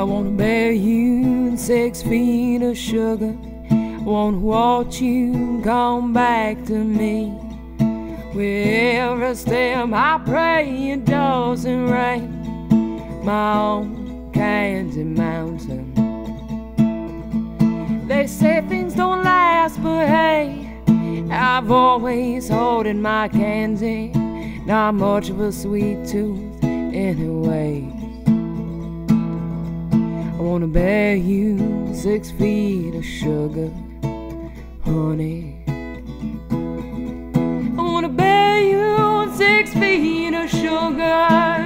wanna bury you in 6 feet of sugar. I wanna watch you come back to me. With every step I pray it doesn't rain. My own Candy Mountain. They say things don't last, but hey, I've always holding my candy. Not much of a sweet tooth anyway. I wanna bury you 6 feet of sugar, honey. I wanna bury you 6 feet of sugar.